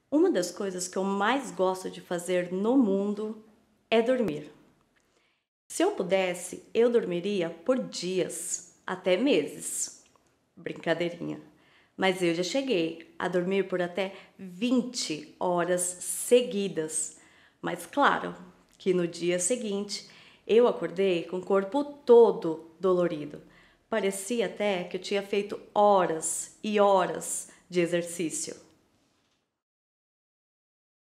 Uma das coisas que eu mais gosto de fazer no mundo é dormir. Se eu pudesse, eu dormiria por dias, até meses. Brincadeirinha. Mas eu já cheguei a dormir por até 20 horas seguidas. Mas claro que no dia seguinte eu acordei com o corpo todo dolorido. Parecia até que eu tinha feito horas e horas de exercício.